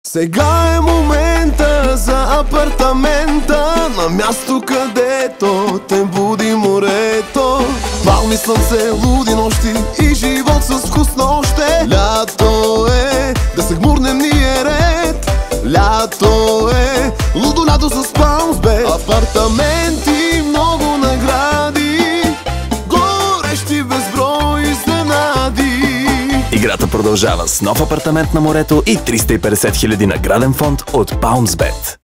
Сега е момента за апартамента, на място където те буди морето. Палми, слънце, луди нощи и живот с вкусно още. Лято е, да се гмурнем ние ред. Лято е, лудо лято с Palmsbet. Апартаменти, много награди, горещи безброй изненади. Играта продължава с нов апартамент на морето и 350 000 награден фонд от Palmsbet.